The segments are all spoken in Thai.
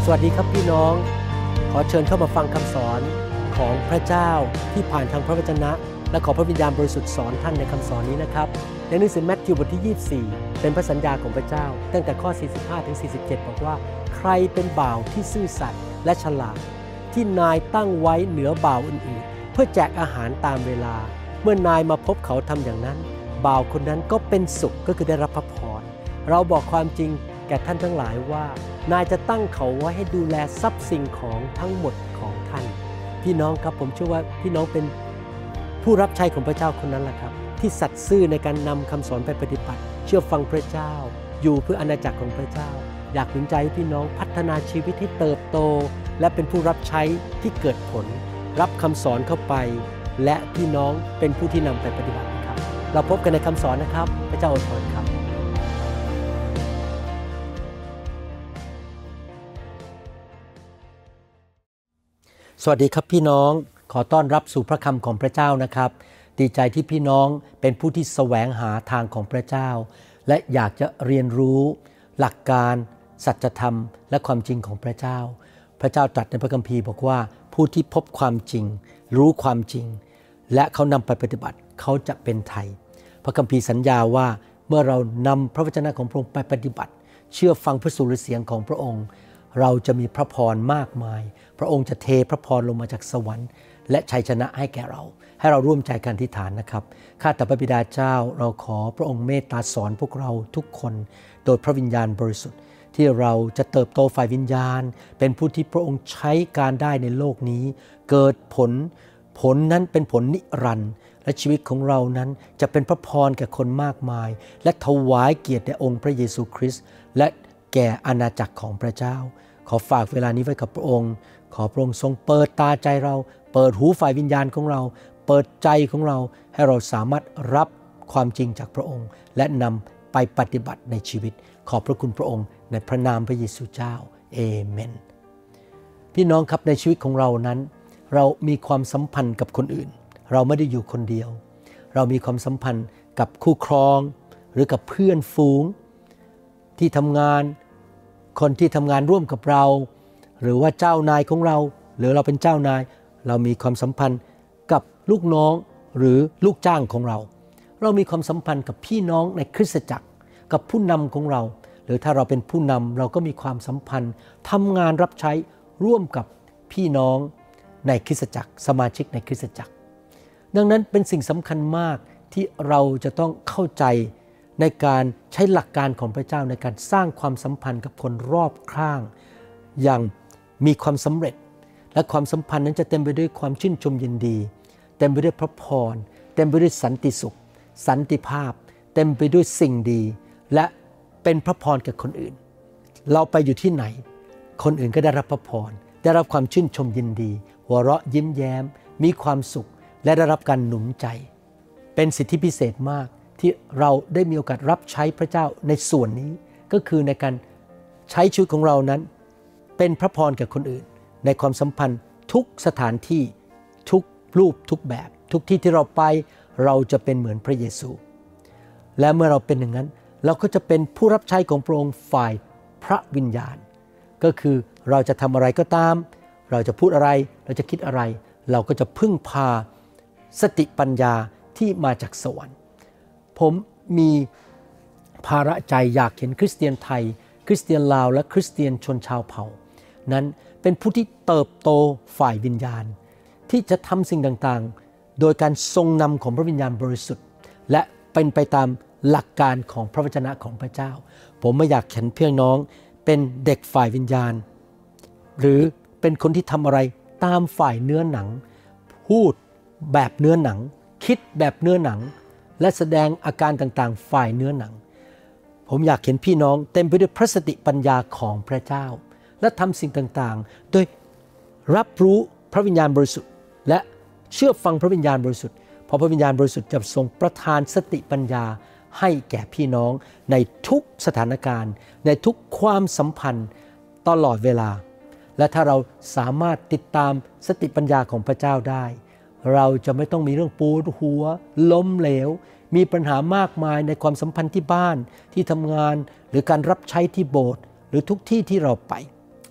วัสดีครับพี่น้องขอเชิญเข้ามาฟังคำสอนของพระเจ้าที่ผ่านทางพระวจนะและขอพระวิญญาณบริสุทธิ์สอนท่านในคำสอนนี้นะครับในหนังสือมัทธิวบทที่24เป็นพระสัญญาของพระเจ้าตั้งแต่ข้อ45ถึง47บอกว่าใครเป็นบ่าวที่ซื่อสัตย์และฉลาดที่นายตั้งไว้เหนือบ่าวอื่นๆเพื่อแจกอาหารตามเวลาเมื่อนายมาพบเขาทำอย่างนั้นบ่าวคนนั้นก็เป็นสุขก็คือได้รับพระพรเราบอกความจริงแก่ท่านทั้งหลายว่านายจะตั้งเขาไว้ให้ดูแลทรัพย์สิ่งของทั้งหมดของท่านพี่น้องครับผมเชื่อว่าพี่น้องเป็นผู้รับใช้ของพระเจ้าคนนั้นแหละครับที่สัตย์ซื่อในการนำคำสอนไปปฏิบัติเชื่อฟังพระเจ้าอยู่เพื่ออาณาจักรของพระเจ้าอยากหนุนใจให้พี่น้องพัฒนาชีวิตให้เติบโตและเป็นผู้รับใช้ที่เกิดผลรับคำสอนเข้าไปและพี่น้องเป็นผู้ที่นำไปปฏิบัติครับเราพบกันในคำสอนนะครับพระเจ้าอวยพรครับสวัสดีครับพี่น้องขอต้อนรับสู่พระคำของพระเจ้านะครับดีใจที่พี่น้องเป็นผู้ที่แสวงหาทางของพระเจ้าและอยากจะเรียนรู้หลักการสัจธรรมและความจริงของพระเจ้าพระเจ้าตรัสในพระคัมภีร์บอกว่าผู้ที่พบความจริงรู้ความจริงและเขานำไปปฏิบัติเขาจะเป็นไทยพระคัมภีร์สัญญาว่าเมื่อเรานำพระวจนะของพระองค์ไปปฏิบัติเชื่อฟังพระสุรเสียงของพระองค์เราจะมีพระพรมากมายพระองค์จะเทพระพรลงมาจากสวรรค์และชัยชนะให้แก่เราให้เราร่วมใจกันอธิษฐานนะครับข้าแต่พระบิดาเจ้าเราขอพระองค์เมตตาสอนพวกเราทุกคนโดยพระวิญญาณบริสุทธิ์ที่เราจะเติบโตฝ่ายวิญญาณเป็นผู้ที่พระองค์ใช้การได้ในโลกนี้เกิดผลนั้นเป็นผลนิรันดร์และชีวิตของเรานั้นจะเป็นพระพรแก่คนมากมายและถวายเกียรติแด่องค์พระเยซูคริสต์และแก่อาณาจักรของพระเจ้าขอฝากเวลานี้ไว้กับพระองค์ขอพระองค์ทรงเปิดตาใจเราเปิดหูฝ่ายวิญญาณของเราเปิดใจของเราให้เราสามารถรับความจริงจากพระองค์และนำไปปฏิบัติในชีวิตขอบพระคุณพระองค์ในพระนามพระเยซูเจ้าเอเมนพี่น้องครับในชีวิตของเรานั้นเรามีความสัมพันธ์กับคนอื่นเราไม่ได้อยู่คนเดียวเรามีความสัมพันธ์กับคู่ครองหรือกับเพื่อนฝูงที่ทำงานคนที่ทำงานร่วมกับเราหรือว่าเจ้านายของเราหรือเราเป็นเจ้านายเรามีความสัมพันธ์กับลูกน้องหรือลูกจ้างของเราเรามีความสัมพันธ์กับพี่น้องในคริสตจักรกับผู้นำของเราหรือถ้าเราเป็นผู้นำเราก็มีความสัมพันธ์ทำงานรับใช้ร่วมกับพี่น้องในคริสตจักรสมาชิกในคริสตจักรดังนั้นเป็นสิ่งสำคัญมากที่เราจะต้องเข้าใจในการใช้หลักการของพระเจ้าในการสร้างความสัมพันธ์กับคนรอบข้างอย่างมีความสำเร็จและความสัมพันธ์นั้นจะเต็มไปด้วยความชื่นชมยินดีเต็มไปด้วยพระพรเต็มไปด้วยสันติสุขสันติภาพเต็มไปด้วยสิ่งดีและเป็นพระพรแก่คนอื่นเราไปอยู่ที่ไหนคนอื่นก็ได้รับพระพรได้รับความชื่นชมยินดีหัวเราะยิ้มแย้มมีความสุขและได้รับการหนุนใจเป็นสิทธิพิเศษมากที่เราได้มีโอกาสรับใช้พระเจ้าในส่วนนี้ก็คือในการใช้ชีวิตของเรานั้นเป็นพระพรแก่คนอื่นในความสัมพันธ์ทุกสถานที่ทุกรูปทุกแบบทุกที่ที่เราไปเราจะเป็นเหมือนพระเยซูและเมื่อเราเป็นอย่างนั้นเราก็จะเป็นผู้รับใช้ของพระองค์ฝ่ายพระวิญญาณก็คือเราจะทำอะไรก็ตามเราจะพูดอะไรเราจะคิดอะไรเราก็จะพึ่งพาสติปัญญาที่มาจากสวรรค์ผมมีภาระใจอยากเห็นคริสเตียนไทยคริสเตียนลาวและคริสเตียนชนชาวเผ่านั้นเป็นผู้ที่เติบโตฝ่ายวิญญาณที่จะทำสิ่งต่างๆโดยการทรงนำของพระวิญญาณบริสุทธิ์และเป็นไปตามหลักการของพระวจนะของพระเจ้าผมไม่อยากเห็นพี่น้องเป็นเด็กฝ่ายวิญญาณหรือเป็นคนที่ทำอะไรตามฝ่ายเนื้อหนังพูดแบบเนื้อหนังคิดแบบเนื้อหนังและแสดงอาการต่างๆฝ่ายเนื้อหนังผมอยากเห็นพี่น้องเต็มไปด้วยพระสติปัญญาของพระเจ้าและทำสิ่งต่างๆโดยรับรู้พระวิญญาณบริสุทธิ์และเชื่อฟังพระวิญญาณบริสุทธิ์เพราะพระวิญญาณบริสุทธิ์จะทรงประทานสติปัญญาให้แก่พี่น้องในทุกสถานการณ์ในทุกความสัมพันธ์ตลอดเวลาและถ้าเราสามารถติดตามสติปัญญาของพระเจ้าได้เราจะไม่ต้องมีเรื่องปวดหัวล้มเหลวมีปัญหามากมายในความสัมพันธ์ที่บ้านที่ทำงานหรือการรับใช้ที่โบสถ์หรือทุกที่ที่เราไป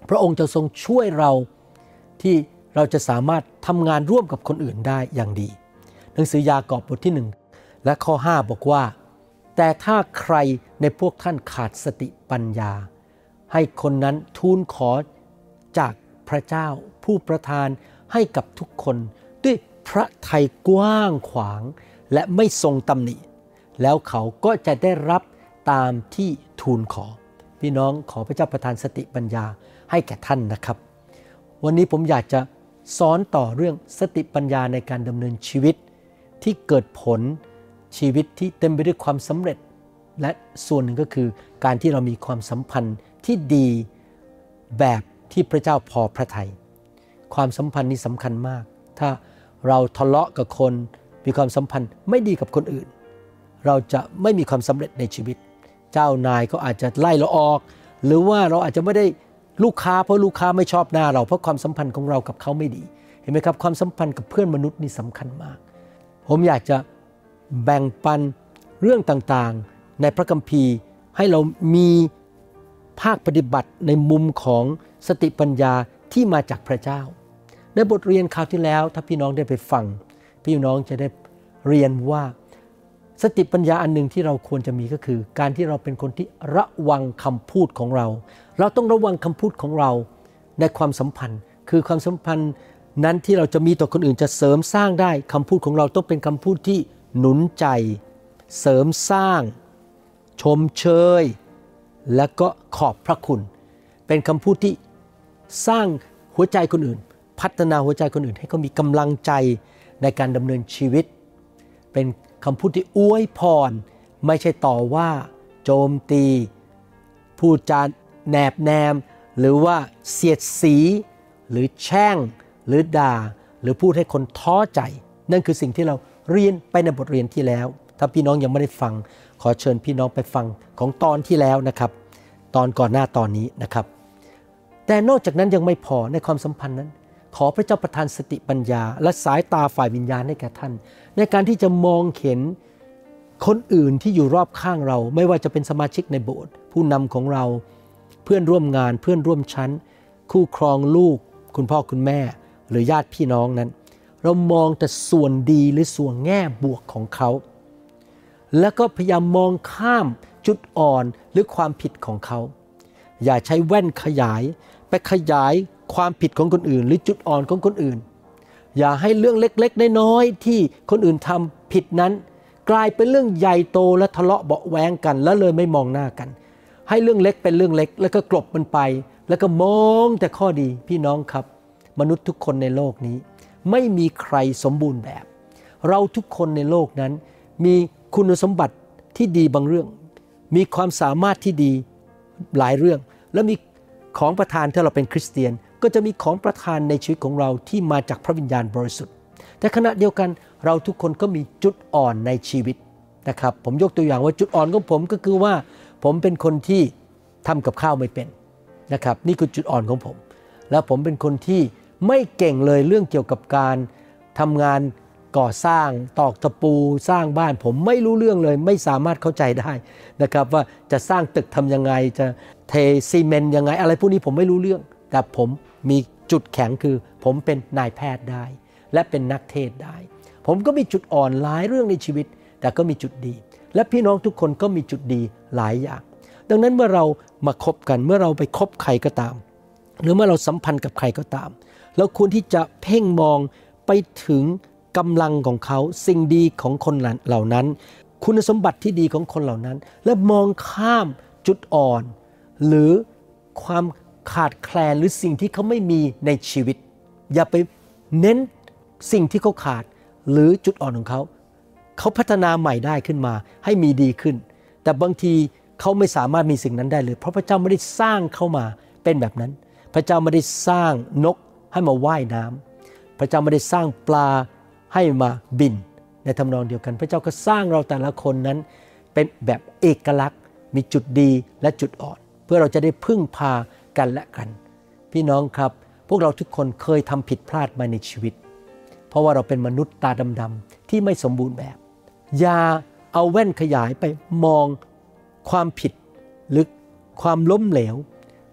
พระองค์จะทรงช่วยเราที่เราจะสามารถทำงานร่วมกับคนอื่นได้อย่างดีหนังสือยากอบบทที่1และข้อ5บอกว่าแต่ถ้าใครในพวกท่านขาดสติปัญญาให้คนนั้นทูลขอจากพระเจ้าผู้ประทานให้กับทุกคนด้วยพระทัยกว้างขวางและไม่ทรงตำหนิแล้วเขาก็จะได้รับตามที่ทูลขอพี่น้องขอพระเจ้าประทานสติปัญญาให้แก่ท่านนะครับวันนี้ผมอยากจะสอนต่อเรื่องสติปัญญาในการดำเนินชีวิตที่เกิดผลชีวิตที่เต็มไปด้วยความสำเร็จและส่วนหนึ่งก็คือการที่เรามีความสัมพันธ์ที่ดีแบบที่พระเจ้าพอพระทัยความสัมพันธ์นี้สำคัญมากถ้าเราทะเลาะกับคนมีความสัมพันธ์ไม่ดีกับคนอื่นเราจะไม่มีความสำเร็จในชีวิตเจ้านายก็อาจจะไล่เราออกหรือว่าเราอาจจะไม่ได้ลูกค้าเพราะลูกค้าไม่ชอบหน้าเราเพราะความสัมพันธ์ของเรากับเขาไม่ดีเห็นไหมครับความสัมพันธ์กับเพื่อนมนุษย์นี่สำคัญมากผมอยากจะแบ่งปันเรื่องต่างๆในพระคัมภีร์ให้เรามีภาคปฏิบัติในมุมของสติปัญญาที่มาจากพระเจ้าในบทเรียนคราวที่แล้วถ้าพี่น้องได้ไปฟังพี่น้องจะได้เรียนว่าสติปัญญาอันหนึ่งที่เราควรจะมีก็คือการที่เราเป็นคนที่ระวังคำพูดของเราเราต้องระวังคำพูดของเราในความสัมพันธ์คือความสัมพันธ์นั้นที่เราจะมีต่อคนอื่นจะเสริมสร้างได้คำพูดของเราต้องเป็นคำพูดที่หนุนใจเสริมสร้างชมเชยและก็ขอบพระคุณเป็นคำพูดที่สร้างหัวใจคนอื่นพัฒนาหัวใจคนอื่นให้เขามีกำลังใจในการดำเนินชีวิตเป็นคำพูดที่อวยพรไม่ใช่ต่อว่าโจมตีพูดจาแนบแนมหรือว่าเสียดสีหรือแช่งหรือด่าหรือพูดให้คนท้อใจนั่นคือสิ่งที่เราเรียนไปในบทเรียนที่แล้วถ้าพี่น้องยังไม่ได้ฟังขอเชิญพี่น้องไปฟังของตอนที่แล้วนะครับตอนก่อนหน้าตอนนี้นะครับแต่นอกจากนั้นยังไม่พอในความสัมพันธ์นั้นขอพระเจ้าประทานสติปัญญาและสายตาฝ่ายวิญญาณให้แก่ท่านในการที่จะมองเห็นคนอื่นที่อยู่รอบข้างเราไม่ว่าจะเป็นสมาชิกในโบสถ์ผู้นำของเราเพื่อนร่วมงานเพื่อนร่วมชั้นคู่ครองลูกคุณพ่อคุณแม่หรือญาติพี่น้องนั้นเรามองแต่ส่วนดีหรือส่วนแง่บวกของเขาแล้วก็พยายามมองข้ามจุดอ่อนหรือความผิดของเขาอย่าใช้แว่นขยายไปขยายความผิดของคนอื่นหรือจุดอ่อนของคนอื่นอย่าให้เรื่องเล็กๆน้อยๆที่คนอื่นทำผิดนั้นกลายเป็นเรื่องใหญ่โตและทะเลาะเบาะแว้งกันแล้วเลยไม่มองหน้ากันให้เรื่องเล็กเป็นเรื่องเล็กแล้วก็กลบมันไปแล้วก็มองแต่ข้อดีพี่น้องครับมนุษย์ทุกคนในโลกนี้ไม่มีใครสมบูรณ์แบบเราทุกคนในโลกนั้นมีคุณสมบัติที่ดีบางเรื่องมีความสามารถที่ดีหลายเรื่องและมีของประทานถ้าเราเป็นคริสเตียนก็จะมีของประทานในชีวิตของเราที่มาจากพระวิญญาณบริสุทธิ์แต่ขณะเดียวกันเราทุกคนก็มีจุดอ่อนในชีวิตนะครับผมยกตัวอย่างว่าจุดอ่อนของผมก็คือว่าผมเป็นคนที่ทำกับข้าวไม่เป็นนะครับนี่คือจุดอ่อนของผมแล้วผมเป็นคนที่ไม่เก่งเลยเรื่องเกี่ยวกับการทำงานก่อสร้างตอกตะปูสร้างบ้านผมไม่รู้เรื่องเลยไม่สามารถเข้าใจได้นะครับว่าจะสร้างตึกทำยังไงจะเทซีเมนต์ยังไงอะไรพวกนี้ผมไม่รู้เรื่องแต่ผมมีจุดแข็งคือผมเป็นนายแพทย์ได้และเป็นนักเทศน์ได้ผมก็มีจุดอ่อนหลายเรื่องในชีวิตแต่ก็มีจุดดีและพี่น้องทุกคนก็มีจุดดีหลายอย่างดังนั้นเมื่อเรามาคบกันเมื่อเราไปคบใครก็ตามหรือเมื่อเราสัมพันธ์กับใครก็ตามเราควรที่จะเพ่งมองไปถึงกำลังของเขาสิ่งดีของคนเหล่านั้นคุณสมบัติที่ดีของคนเหล่านั้นและมองข้ามจุดอ่อนหรือความขาดแคลนหรือสิ่งที่เขาไม่มีในชีวิตอย่าไปเน้นสิ่งที่เขาขาดหรือจุดอ่อนของเขาเขาพัฒนาใหม่ได้ขึ้นมาให้มีดีขึ้นแต่บางทีเขาไม่สามารถมีสิ่งนั้นได้เลยเพราะพระเจ้าไม่ได้สร้างเขามาเป็นแบบนั้นพระเจ้าไม่ได้สร้างนกให้มาว่ายน้ำพระเจ้าไม่ได้สร้างปลาให้มาบินในทำนองเดียวกันพระเจ้าก็สร้างเราแต่ละคนนั้นเป็นแบบเอกลักษณ์มีจุดดีและจุดอ่อนเพื่อเราจะได้พึ่งพากันและกันพี่น้องครับพวกเราทุกคนเคยทำผิดพลาดมาในชีวิตเพราะว่าเราเป็นมนุษย์ตาดำๆที่ไม่สมบูรณ์แบบอย่าเอาแว่นขยายไปมองความผิดหรือความล้มเหลว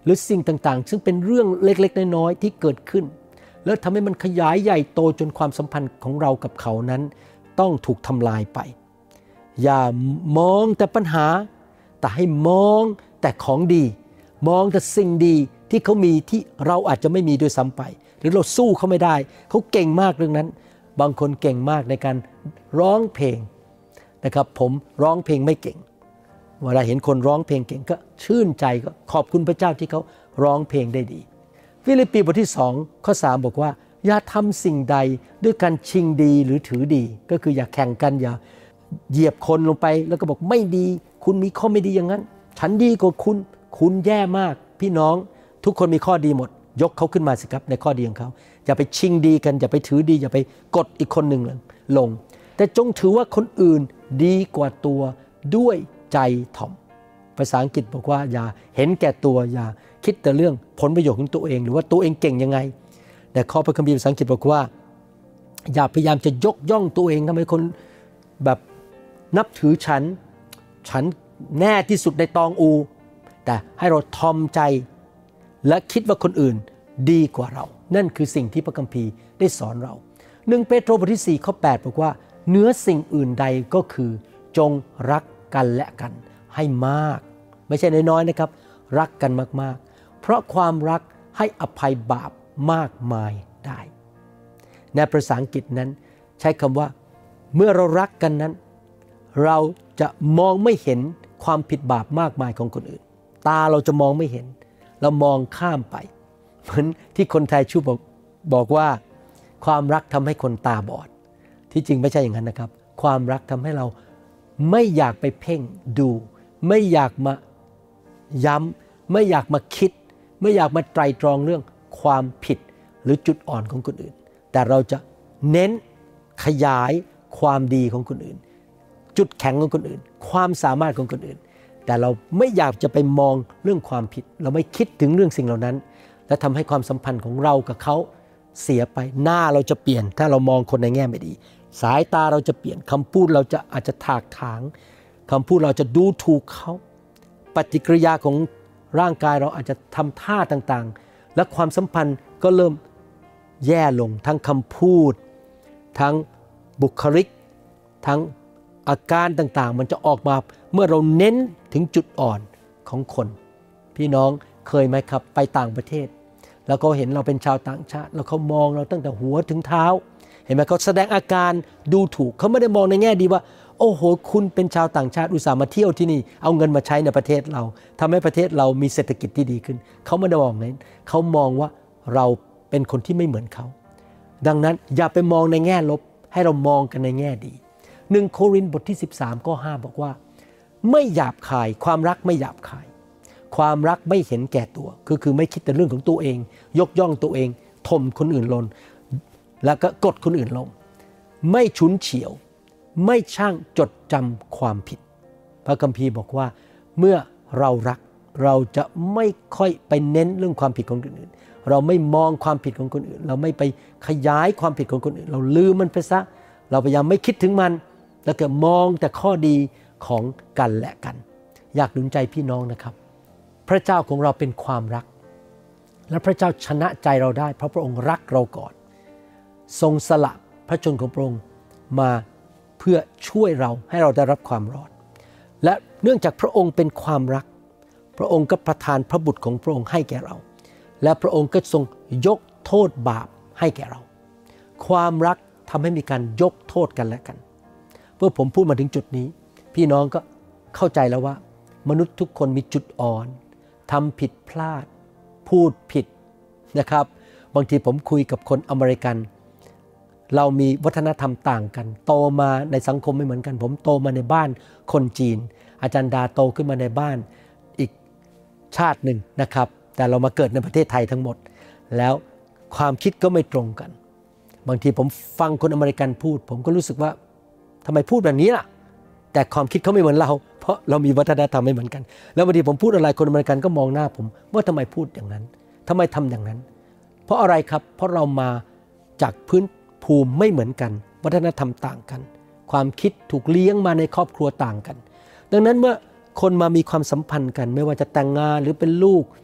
หรือสิ่งต่างๆซึ่งเป็นเรื่องเล็กๆน้อยๆที่เกิดขึ้นแล้วทำให้มันขยายใหญ่โตจนความสัมพันธ์ของเรากับเขานั้นต้องถูกทำลายไปอย่ามองแต่ปัญหาแต่ให้มองแต่ของดีมองแต่สิ่งดีที่เขามีที่เราอาจจะไม่มีด้วยซ้ำไปหรือเราสู้เขาไม่ได้เขาเก่งมากเรื่องนั้นบางคนเก่งมากในการร้องเพลงนะครับผมร้องเพลงไม่เก่งเวลาเห็นคนร้องเพลงเก่งก็ชื่นใจก็ขอบคุณพระเจ้าที่เขาร้องเพลงได้ดีฟิลิปปีบทที่2ข้อ3บอกว่าอย่าทำสิ่งใดด้วยการชิงดีหรือถือดีก็คืออย่าแข่งกันอย่าเหยียบคนลงไปแล้วก็บอกไม่ดีคุณมีข้อไม่ดีอย่างนั้นฉันดีกว่าคุณแย่มากพี่น้องทุกคนมีข้อดีหมดยกเขาขึ้นมาสิครับในข้อดีของเขาอย่าไปชิงดีกันอย่าไปถือดีอย่าไปกดอีกคนหนึ่งลงแต่จงถือว่าคนอื่นดีกว่าตัวด้วยใจถ่อมภาษาอังกฤษบอกว่าอย่าเห็นแก่ตัวอย่าคิดแต่เรื่องผลประโยชน์ของตัวเองหรือว่าตัวเองเก่งยังไงแต่ข้อพระคัมภีร์ภาษาอังกฤษบอกว่าอย่าพยายามจะยกย่องตัวเองทำให้คนแบบนับถือฉันแน่ที่สุดในตองอูแต่ให้เราทอมใจและคิดว่าคนอื่นดีกว่าเรานั่นคือสิ่งที่พระคัมภีร์ได้สอนเรา1เปโตรบทที่4ข้อ8บอกว่าเหนือสิ่งอื่นใดก็คือจงรักกันและกันให้มากไม่ใช่น้อยๆนะครับรักกันมากๆเพราะความรักให้อภัยบาปมากมายได้ในภาษาอังกฤษนั้นใช้คำว่าเมื่อเรารักกันนั้นเราจะมองไม่เห็นความผิดบาปมากมายของคนอื่นตาเราจะมองไม่เห็นเรามองข้ามไปเหมือนที่คนไทยชูบอกว่าความรักทำให้คนตาบอดที่จริงไม่ใช่อย่างนั้นนะครับความรักทำให้เราไม่อยากไปเพ่งดูไม่อยากมาย้ำไม่อยากมาคิดไม่อยากมาไตร่ตรองเรื่องความผิดหรือจุดอ่อนของคนอื่นแต่เราจะเน้นขยายความดีของคนอื่นจุดแข็งของคนอื่นความสามารถของคนอื่นแต่เราไม่อยากจะไปมองเรื่องความผิดเราไม่คิดถึงเรื่องสิ่งเหล่านั้นและทำให้ความสัมพันธ์ของเรากับเขาเสียไปหน้าเราจะเปลี่ยนถ้าเรามองคนในแง่ไม่ดีสายตาเราจะเปลี่ยนคำพูดเราจะอาจจะถากถางคำพูดเราจะดูถูกเขาปฏิกิริยาของร่างกายเราอาจจะทำท่าต่างๆและความสัมพันธ์ก็เริ่มแย่ลงทั้งคำพูดทั้งบุคลิกทั้งอาการต่างๆมันจะออกมาเมื่อเราเน้นถึงจุดอ่อนของคนพี่น้องเคยไหมครับไปต่างประเทศแล้วเขาเห็นเราเป็นชาวต่างชาติแล้วเขามองเราตั้งแต่หัวถึงเท้าเห็นไหมเขาแสดงอาการดูถูกเขาไม่ได้มองในแง่ดีว่าโอ้โหคุณเป็นชาวต่างชาติอุตส่าห์มาเที่ยวที่นี่เอาเงินมาใช้ในประเทศเราทำให้ประเทศเรามีเศรษฐกิจที่ดีขึ้นเขาไม่ได้มองนั้นเขามองว่าเราเป็นคนที่ไม่เหมือนเขาดังนั้นอย่าไปมองในแง่ลบให้เรามองกันในแง่ดี1โครินธ์บทที่13ข้อ5บอกว่าไม่หยาบคายความรักไม่หยาบคายความรักไม่เห็นแก่ตัวคือไม่คิดแต่เรื่องของตัวเองยกย่องตัวเองถ่มคนอื่นลงแล้วก็กดคนอื่นลงไม่ฉุนเฉียวไม่ช่างจดจำความผิดพระคัมภีร์บอกว่าเมื่อเรารักเราจะไม่ค่อยไปเน้นเรื่องความผิดของคนอื่นเราไม่มองความผิดของคนอื่นเราไม่ไปขยายความผิดของคนอื่นเราลืมมันไปซะเราพยายามไม่คิดถึงมันแล้วก็มองแต่ข้อดีของกันและกันอยากหนุนใจพี่น้องนะครับพระเจ้าของเราเป็นความรักและพระเจ้าชนะใจเราได้เพราะพระองค์รักเราก่อนทรงสละพระชนของพระองค์มาเพื่อช่วยเราให้เราได้รับความรอดและเนื่องจากพระองค์เป็นความรักพระองค์ก็ประทานพระบุตรของพระองค์ให้แก่เราและพระองค์ก็ทรงยกโทษบาปให้แก่เราความรักทำให้มีการยกโทษกันและกันเมื่อผมพูดมาถึงจุดนี้พี่น้องก็เข้าใจแล้วว่ามนุษย์ทุกคนมีจุดอ่อนทำผิดพลาดพูดผิดนะครับบางทีผมคุยกับคนอเมริกันเรามีวัฒนธรรมต่างกันโตมาในสังคมไม่เหมือนกันผมโตมาในบ้านคนจีนอาจารย์ดาโตขึ้นมาในบ้านอีกชาติหนึ่งนะครับแต่เรามาเกิดในประเทศไทยทั้งหมดแล้วความคิดก็ไม่ตรงกันบางทีผมฟังคนอเมริกันพูดผมก็รู้สึกว่าทำไมพูดแบบนี้ล่ะแต่ความคิดเขาไม่เหมือนเราเพราะเรามีวัฒนธรรมไม่เหมือนกันแล้วบางทีผมพูดอะไรคนอเมริกันก็มองหน้าผมว่าทำไมพูดอย่างนั้นทำไมทำอย่างนั้นเพราะอะไรครับเพราะเรามาจากพื้นภูมิไม่เหมือนกันวัฒนธรรมต่างกันความคิดถูกเลี้ยงมาในครอบครัวต่างกันดังนั้นเมื่อคนมามีความสัมพันธ์กันไม่ว่าจะแต่งงานหรือเป็นลูก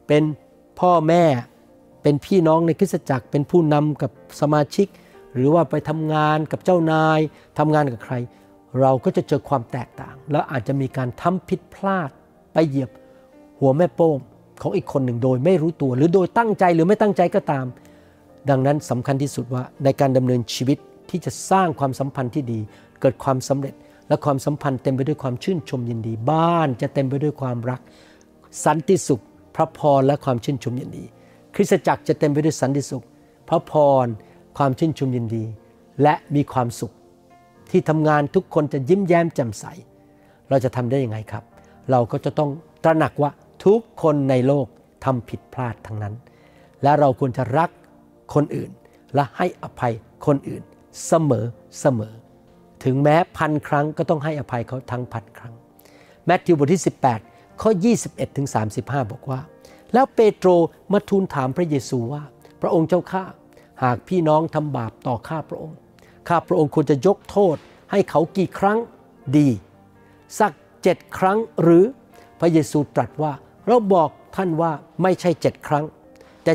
เป็นพ่อแม่เป็นพี่น้องในคริสตจักรเป็นผู้นำกับสมาชิกหรือว่าไปทำงานกับเจ้านายทำงานกับใครเราก็จะเจอความแตกต่างแล้วอาจจะมีการทำผิดพลาดไปเหยียบหัวแม่โป้งของอีกคนหนึ่งโดยไม่รู้ตัวหรือโดยตั้งใจหรือไม่ตั้งใจก็ตามดังนั้นสำคัญที่สุดว่าในการดำเนินชีวิตที่จะสร้างความสัมพันธ์ที่ดีเกิดความสำเร็จและความสัมพันธ์เต็มไปด้วยความชื่นชมยินดีบ้านจะเต็มไปด้วยความรักสันติสุขพระพรและความชื่นชมยินดีคริสตจักรจะเต็มไปด้วยสันติสุขพระพรความชื่นชมยินดีและมีความสุขที่ทำงานทุกคนจะยิ้มแย้มแจ่มใสเราจะทำได้ยังไงครับเราก็จะต้องตระหนักว่าทุกคนในโลกทำผิดพลาดทั้งนั้นและเราควรจะรักคนอื่นและให้อภัยคนอื่นเสมอถึงแม้1,000 ครั้งก็ต้องให้อภัยเขาทั้ง1,000 ครั้งแมทธิวบทที่18ข้อ21ถึง35บอกว่าแล้วเปโตรมาทูลถามพระเยซูว่าพระองค์เจ้าข้าหากพี่น้องทำบาปต่อข้าพระองค์ควรจะยกโทษให้เขากี่ครั้งดีสัก7 ครั้งหรือพระเยซูตรัสว่าเราบอกท่านว่าไม่ใช่7 ครั้งแต่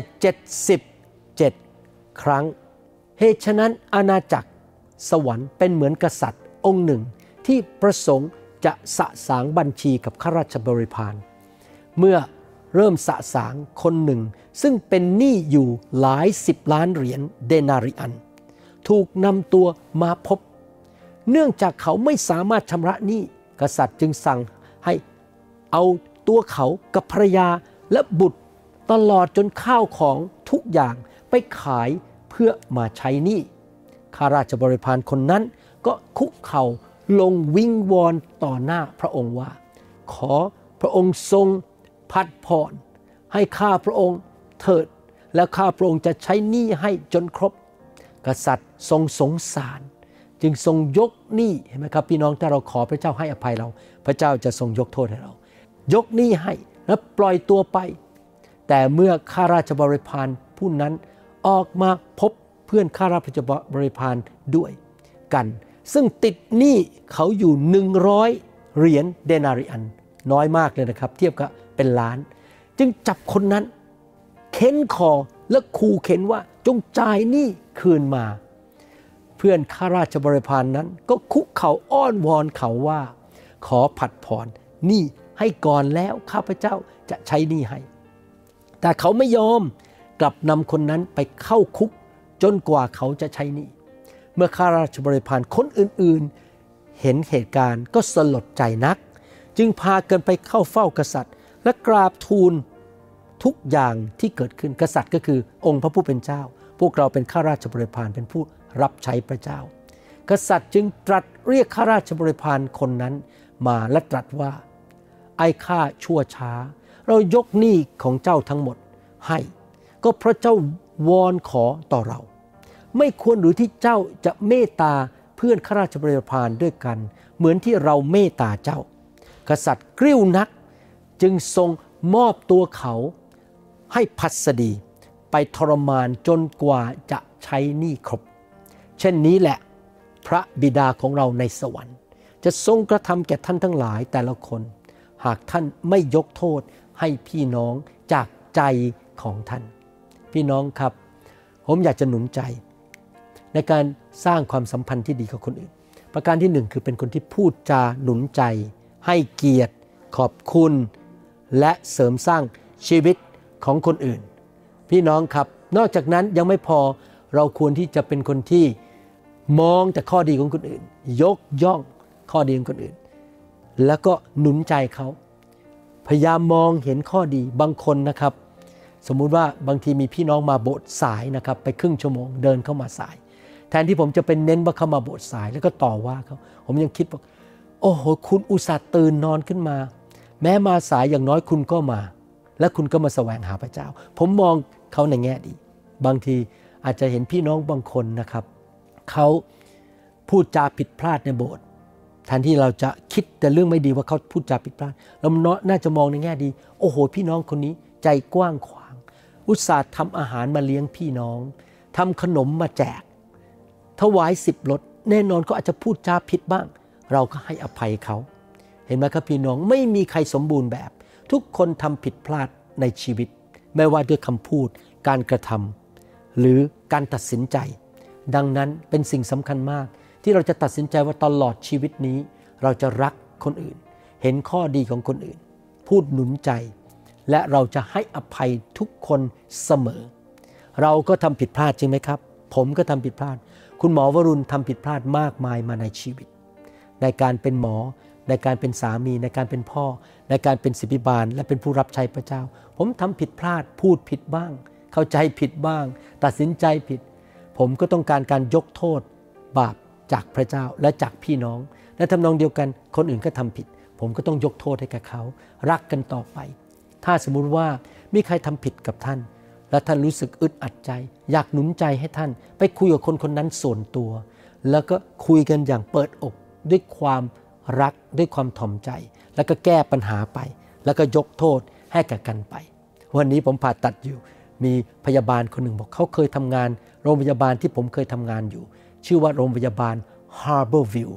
77 ครั้งเหตุฉะนั้นอาณาจักรสวรรค์เป็นเหมือนกษัตริย์องค์หนึ่งที่ประสงค์จะสะสางบัญชีกับข้าราชบริพารเมื่อเริ่มสะสางคนหนึ่งซึ่งเป็นหนี้อยู่หลาย10 ล้านเหรียญเดนาริอันถูกนำตัวมาพบเนื่องจากเขาไม่สามารถชำระหนี้กษัตริย์จึงสั่งให้เอาตัวเขากับภรรยาและบุตรตลอดจนข้าวของทุกอย่างไปขายเพื่อมาใช้หนี้ข้าราชบริพารคนนั้นก็คุกเข่าลงวิงวอนต่อหน้าพระองค์ว่าขอพระองค์ทรงพัดผ่อนให้ข้าพระองค์เถิดและข้าพระองค์จะใช้หนี้ให้จนครบกษัตริย์ทรงสงสารจึงทรงยกหนี้เห็นไหมครับพี่น้องถ้าเราขอพระเจ้าให้อภัยเราพระเจ้าจะทรงยกโทษให้เรายกหนี้ให้และปล่อยตัวไปแต่เมื่อข้าราชบริพารผู้นั้นออกมาพบเพื่อนข้าราชบริพารด้วยกันซึ่งติดหนี้เขาอยู่100 เหรียญเดนาริอันน้อยมากเลยนะครับเทียบกับเป็นล้านจึงจับคนนั้นเค้นคอและขู่เข็นว่าจงจ่ายหนี้คืนมาเพื่อนข้าราชบริพารนั้นก็คุกเข่าอ้อนวอนเขาว่าขอผัดผ่อนหนี้ให้ก่อนแล้วข้าพเจ้าจะใช้หนี้ให้แต่เขาไม่ยอมกลับนำคนนั้นไปเข้าคุกจนกว่าเขาจะใช้หนี้เมื่อข้าราชบริพารคนอื่นๆเห็นเหตุการณ์ก็สลดใจนักจึงพากันไปเข้าเฝ้ากษัตริย์และกราบทูลทุกอย่างที่เกิดขึ้นกษัตริย์ก็คือองค์พระผู้เป็นเจ้าพวกเราเป็นข้าราชบริพารเป็นผู้รับใช้พระเจ้ากษัตริย์จึงตรัสเรียกข้าราชบริพารคนนั้นมาและตรัสว่าไอ้ข้าชั่วช้าเรายกหนี้ของเจ้าทั้งหมดให้ก็เพราะเจ้าวอนขอต่อเราไม่ควรหรือที่เจ้าจะเมตตาเพื่อนข้าราชบริพารด้วยกันเหมือนที่เราเมตตาเจ้ากษัตริย์กริ้วนักจึงทรงมอบตัวเขาให้พัสดีไปทรมานจนกว่าจะใช้หนี้ครบเช่นนี้แหละพระบิดาของเราในสวรรค์จะทรงกระทำแก่ท่านทั้งหลายแต่ละคนหากท่านไม่ยกโทษให้พี่น้องจากใจของท่านพี่น้องครับผมอยากจะหนุนใจในการสร้างความสัมพันธ์ที่ดีกับคนอื่นประการที่1คือเป็นคนที่พูดจาหนุนใจให้เกียรติขอบคุณและเสริมสร้างชีวิตของคนอื่นพี่น้องครับนอกจากนั้นยังไม่พอเราควรที่จะเป็นคนที่มองแต่ข้อดีของคนอื่นยกย่องข้อดีของคนอื่นแล้วก็หนุนใจเขาพยายามมองเห็นข้อดีบางคนนะครับสมมุติว่าบางทีมีพี่น้องมาโบสถ์สายนะครับไปครึ่งชั่วโมงเดินเข้ามาสายแทนที่ผมจะเป็นเน้นว่าเขามาโบสถ์สายแล้วก็ต่อว่าเขาผมยังคิดว่าโอ้โหคุณอุตส่าห์ตื่นนอนขึ้นมาแม้มาสายอย่างน้อยคุณก็มาและคุณก็มาแสวงหาพระเจ้าผมมองเขาในแง่ดีบางทีอาจจะเห็นพี่น้องบางคนนะครับเขาพูดจาผิดพลาดในโบสถ์แทนที่เราจะคิดแต่เรื่องไม่ดีว่าเขาพูดจาผิดพลาดเราน่าจะมองในแง่ดีโอ้โหพี่น้องคนนี้ใจกว้างขวางอุตส่าห์ทำอาหารมาเลี้ยงพี่น้องทำขนมมาแจกถวาย10 รถแน่นอนก็อาจจะพูดจาผิดบ้างเราก็ให้อภัยเขาเห็นไหมครับพี่น้องไม่มีใครสมบูรณ์แบบทุกคนทำผิดพลาดในชีวิตไม่ว่าด้วยคำพูดการกระทำหรือการตัดสินใจดังนั้นเป็นสิ่งสำคัญมากที่เราจะตัดสินใจว่าตลอดชีวิตนี้เราจะรักคนอื่นเห็นข้อดีของคนอื่นพูดหนุนใจและเราจะให้อภัยทุกคนเสมอเราก็ทำผิดพลาดจริงไหมครับผมก็ทำผิดพลาดคุณหมอวรุณทำผิดพลาดมากมายมาในชีวิตในการเป็นหมอในการเป็นสามีในการเป็นพ่อในการเป็นศิษย์บาลและเป็นผู้รับใช้พระเจ้าผมทำผิดพลาดพูดผิดบ้างเข้าใจผิดบ้างตัดสินใจผิดผมก็ต้องการยกโทษบาปจากพระเจ้าและจากพี่น้องและทำนองเดียวกันคนอื่นก็ทำผิดผมก็ต้องยกโทษให้กับเขารักกันต่อไปถ้าสมมุติว่ามีใครทำผิดกับท่านและท่านรู้สึกอึดอัดใจอยากหนุนใจให้ท่านไปคุยกับคนคนนั้นส่วนตัวแล้วก็คุยกันอย่างเปิดอกด้วยความรักด้วยความถ่อมใจแล้วก็แก้ปัญหาไปแล้วก็ยกโทษให้กับกันไปวันนี้ผมผ่าตัดอยู่มีพยาบาลคนหนึ่งบอกเขาเคยทำงานโรงพยาบาลที่ผมเคยทำงานอยู่ชื่อว่าโรงพยาบาล Harborview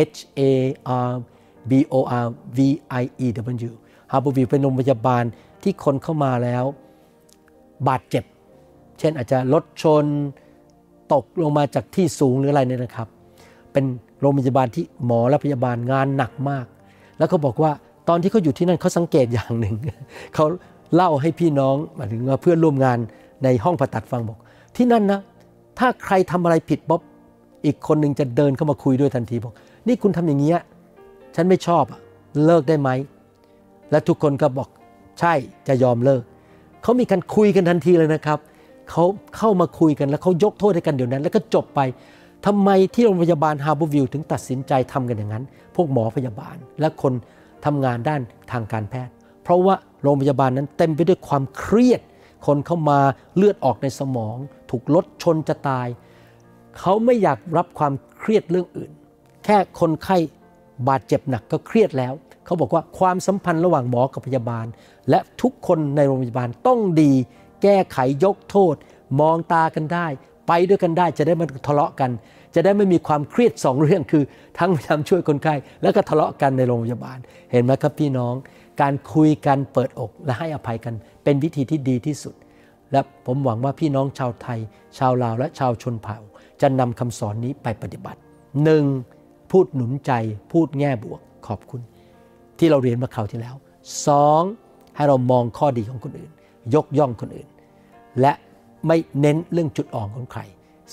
HARBORVIEW Harborview เป็นโรงพยาบาลที่คนเข้ามาแล้วบาดเจ็บเช่นอาจจะรถชนตกลงมาจากที่สูงหรืออะไรเนี่ยนะครับเป็นโรงพยาบาลที่หมอและพยาบาลงานหนักมากแล้วเขาบอกว่าตอนที่เขาอยู่ที่นั่นเขาสังเกตอย่างหนึ่ง เขาเล่าให้พี่น้องหมายถึงว่าเพื่อนร่วมงานในห้องผ่าตัดฟังบอกที่นั่นนะถ้าใครทำอะไรผิดบ๊อบอีกคนหนึ่งจะเดินเข้ามาคุยด้วยทันทีบอกนี่คุณทำอย่างนี้ฉันไม่ชอบเลิกได้ไหมและทุกคนก็บอกใช่จะยอมเลิกเขามีการคุยกันทันทีเลยนะครับเขาเข้ามาคุยกันแล้วเขายกโทษให้กันเดี๋ยวนั้นแล้วก็จบไปทำไมที่โรงพยาบาล Harborview ถึงตัดสินใจทำกันอย่างนั้นพวกหมอพยาบาลและคนทำงานด้านทางการแพทย์เพราะว่าโรงพยาบาลนั้นเต็มไปด้วยความเครียดคนเข้ามาเลือดออกในสมองถูกรถชนจะตายเขาไม่อยากรับความเครียดเรื่องอื่นแค่คนไข้บาดเจ็บหนักก็เครียดแล้วเขาบอกว่าความสัมพันธ์ระหว่างหมอกับพยาบาลและทุกคนในโรงพยาบาลต้องดีแก้ไขยกโทษมองตากันได้ไปด้วยกันได้จะได้ไม่ทะเลาะกันจะได้ไม่มีความเครียด2เรื่องคือทั้งพยายามช่วยคนไข้แล้วก็ทะเลาะกันในโรงพยาบาลเห็นไหมครับพี่น้องการคุยกันเปิดอกและให้อภัยกันเป็นวิธีที่ดีที่สุดและผมหวังว่าพี่น้องชาวไทยชาวลาวและชาวชนเผ่าจะนำคำสอนนี้ไปปฏิบัติ 1. พูดหนุนใจพูดแง่บวกขอบคุณที่เราเรียนมาคราวที่แล้ว 2. ให้เรามองข้อดีของคนอื่นยกย่องคนอื่นและไม่เน้นเรื่องจุดอ่อนของใคร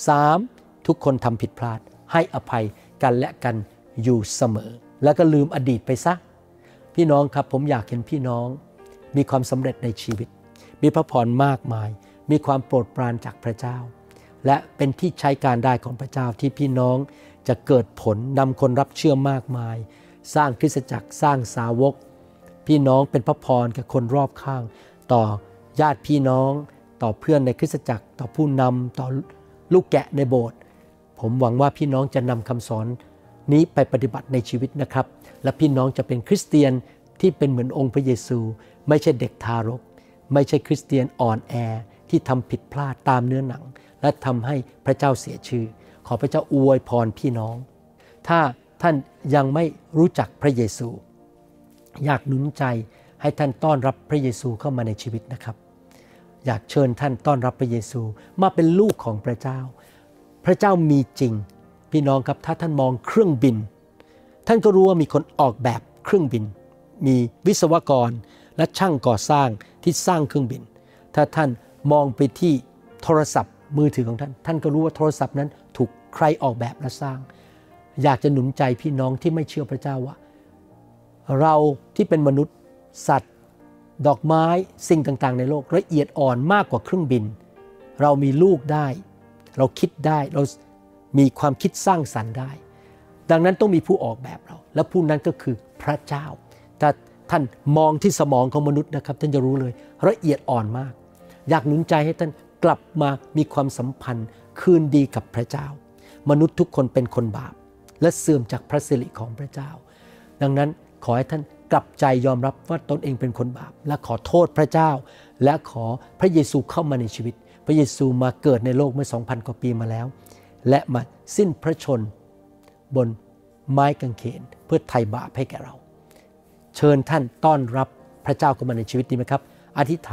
3. ทุกคนทำผิดพลาดให้อภัยกันและกันอยู่เสมอแล้วก็ลืมอดีตไปซะพี่น้องครับผมอยากเห็นพี่น้องมีความสำเร็จในชีวิตมีพระพรมากมายมีความโปรดปรานจากพระเจ้าและเป็นที่ใช้การได้ของพระเจ้าที่พี่น้องจะเกิดผลนำคนรับเชื่อมากมายสร้างคริสตจักรสร้างสาวกพี่น้องเป็นพระพรกับคนรอบข้างต่อญาติพี่น้องต่อเพื่อนในคริสตจักรต่อผู้นำต่อลูกแกะในโบสถ์ผมหวังว่าพี่น้องจะนำคำสอนนี้ไปปฏิบัติในชีวิตนะครับและพี่น้องจะเป็นคริสเตียนที่เป็นเหมือนองค์พระเยซูไม่ใช่เด็กทารกไม่ใช่คริสเตียนอ่อนแอที่ทำผิดพลาดตามเนื้อหนังและทำให้พระเจ้าเสียชื่อขอพระเจ้าอวยพรพี่น้องถ้าท่านยังไม่รู้จักพระเยซูอยากหนุนใจให้ท่านต้อนรับพระเยซูเข้ามาในชีวิตนะครับอยากเชิญท่านต้อนรับพระเยซูมาเป็นลูกของพระเจ้าพระเจ้ามีจริงพี่น้องครับถ้าท่านมองเครื่องบินท่านก็รู้ว่ามีคนออกแบบเครื่องบินมีวิศวกรและช่างก่อสร้างที่สร้างเครื่องบินถ้าท่านมองไปที่โทรศัพท์มือถือของท่านท่านก็รู้ว่าโทรศัพท์นั้นถูกใครออกแบบและสร้างอยากจะหนุนใจพี่น้องที่ไม่เชื่อพระเจ้าว่าเราที่เป็นมนุษย์สัตว์ดอกไม้สิ่งต่างๆในโลกละเอียดอ่อนมากกว่าเครื่องบินเรามีลูกได้เราคิดได้เรามีความคิดสร้างสรรค์ได้ดังนั้นต้องมีผู้ออกแบบเราและผู้นั้นก็คือพระเจ้าถ้าท่านมองที่สมองของมนุษย์นะครับท่านจะรู้เลยละเอียดอ่อนมากอยากหนุนใจให้ท่านกลับมามีความสัมพันธ์คืนดีกับพระเจ้ามนุษย์ทุกคนเป็นคนบาปและเสื่อมจากพระสิริของพระเจ้าดังนั้นขอให้ท่านกลับใจยอมรับว่าตนเองเป็นคนบาปและขอโทษพระเจ้าและขอพระเยซูเข้ามาในชีวิตพระเยซูมาเกิดในโลกเมื่อ 2,000 กว่าปีมาแล้วและมาสิ้นพระชนบนไม้กางเขนเพื่อไถ่บาปให้แก่เราเชิญท่านต้อนรับพระเจ้าเข้ามาในชีวิตดีไหมครับอธิษฐาน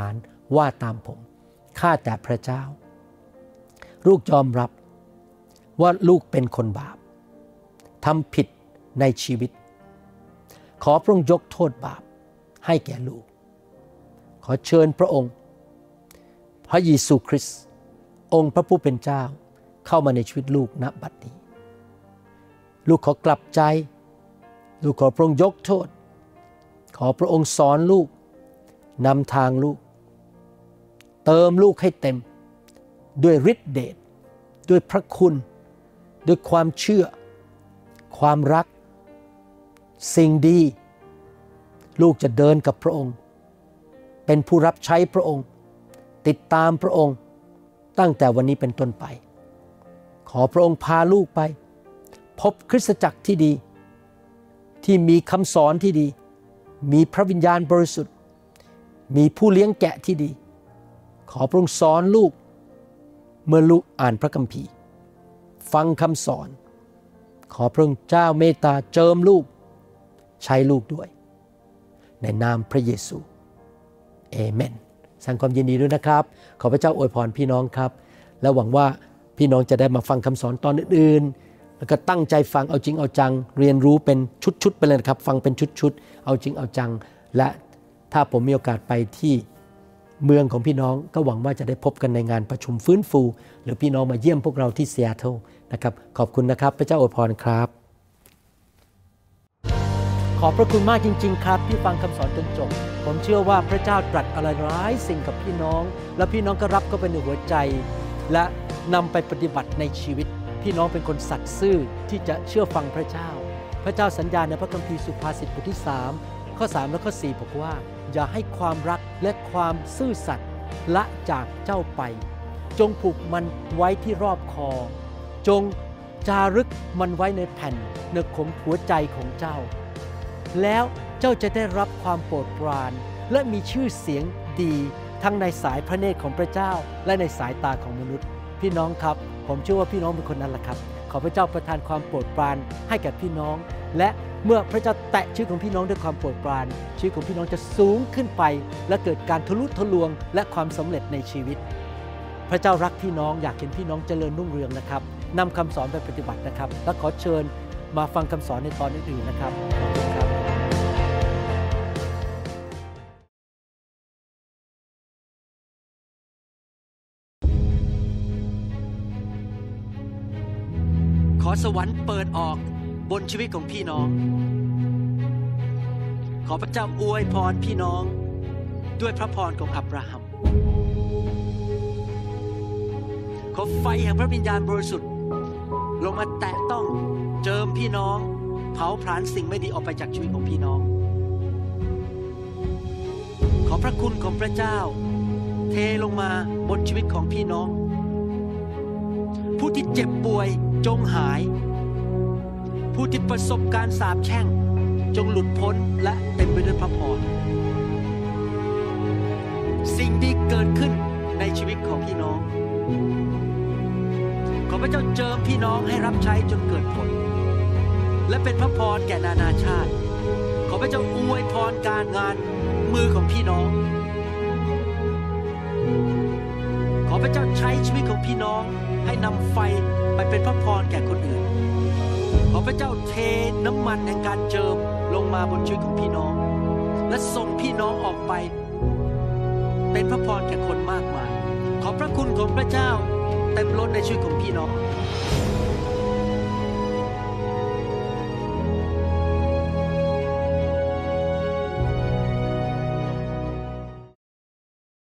ว่าตามผมข้าแต่พระเจ้าลูกยอมรับว่าลูกเป็นคนบาปทำผิดในชีวิตขอพระองค์ยกโทษบาปให้แก่ลูกขอเชิญพระองค์พระเยซูคริสต์องค์พระผู้เป็นเจ้าเข้ามาในชีวิตลูกณบัดนี้ลูกขอกลับใจลูกขอพระองค์ยกโทษขอพระองค์สอนลูกนำทางลูกเติมลูกให้เต็มด้วยฤทธิเดชด้วยพระคุณด้วยความเชื่อความรักสิ่งดีลูกจะเดินกับพระองค์เป็นผู้รับใช้พระองค์ติดตามพระองค์ตั้งแต่วันนี้เป็นต้นไปขอพระองค์พาลูกไปพบคริสตจักรที่ดีที่มีคำสอนที่ดีมีพระวิญญาณบริสุทธิ์มีผู้เลี้ยงแกะที่ดีขอพระองค์สอนลูกเมื่อลูกอ่านพระคัมภีร์ฟังคำสอนขอพระองค์เจ้าเมตตาเจิมลูกใช้ลูกด้วยในนามพระเยซูเอเมนแสดงความยินดีด้วยนะครับขอพระเจ้าอวยพรพี่น้องครับและหวังว่าพี่น้องจะได้มาฟังคำสอนตอนอื่นๆแล้วก็ตั้งใจฟังเอาจริงเอาจังเรียนรู้เป็นชุดๆไปเลยนะครับฟังเป็นชุดๆเอาจริงเอาจังและถ้าผมมีโอกาสไปที่เมืองของพี่น้องก็หวังว่าจะได้พบกันในงานประชุมฟื้นฟูหรือพี่น้องมาเยี่ยมพวกเราที่ซีแอตเทิลนะครับขอบคุณนะครับพระเจ้าอวยพรครับขอบพระคุณมากจริงๆครับที่ฟังคำสอนจนจบผมเชื่อว่าพระเจ้าตรัสอะไรหลายสิ่งกับพี่น้องและพี่น้องก็รับเข้าไปในหัวใจและนำไปปฏิบัติในชีวิตพี่น้องเป็นคนสัตย์ซื่อที่จะเชื่อฟังพระเจ้าพระเจ้าสัญญาในพระคัมภีร์สุภาษิตบทที่3ข้อ3และข้อ4บอกว่าอย่าให้ความรักและความซื่อสัตย์ละจากเจ้าไปจงผูกมันไว้ที่รอบคอจงจารึกมันไว้ในแผ่นเนื้อขมหัวใจของเจ้าแล้วเจ้าจะได้รับความโปรดปรานและมีชื่อเสียงดีทั้งในสายพระเนตรของพระเจ้าและในสายตาของมนุษย์พี่น้องครับผมเชื่อว่าพี่น้องเป็นคนนั้นแหละครับขอพระเจ้าประทานความโปรดปรานให้แก่พี่น้องและเมื่อพระเจ้าแตะชีวิตของพี่น้องด้วยความโปรดปรานชีวิตของพี่น้องจะสูงขึ้นไปและเกิดการทะลุทะลวงและความสำเร็จในชีวิตพระเจ้ารักพี่น้องอยากเห็นพี่น้องเจริญรุ่งเรืองนะครับนำคำสอนไปปฏิบัตินะครับและขอเชิญมาฟังคำสอนในตอนอื่นๆนะครับขอบคุณครับขอสวรรค์เปิดออกบนชีวิตของพี่น้องขอพระเจ้าอวยพรพี่น้องด้วยพระพรของอับราฮัมขอไฟแห่งพระวิญญาณบริสุทธิ์ลงมาแตะต้องเจิมพี่น้องเผาผลาญสิ่งไม่ดีออกไปจากชีวิตของพี่น้องขอพระคุณของพระเจ้าเทลงมาบนชีวิตของพี่น้องผู้ที่เจ็บป่วยจงหายผู้ที่ประสบการสาปแช่งจงหลุดพ้นและเต็มไปด้วยพระพรสิ่งดีเกิดขึ้นในชีวิตของพี่น้องขอพระเจ้าเจิมพี่น้องให้รับใช้จนเกิดผลและเป็นพระพรแก่นานาชาติขอพระเจ้าอวยพรการงานมือของพี่น้องขอพระเจ้าใช้ชีวิตของพี่น้องให้นำไฟไปเป็นพระพรแก่คนอื่นขอพระเจ้าเทน้ำมันแห่งการเจิมลงมาบนชีวิตของพี่น้องและส่งพี่น้องออกไปเป็นพระพรแก่คนมากมายขอพระคุณของพระเจ้าเต็มล้นในชีวิตของพี่น้อง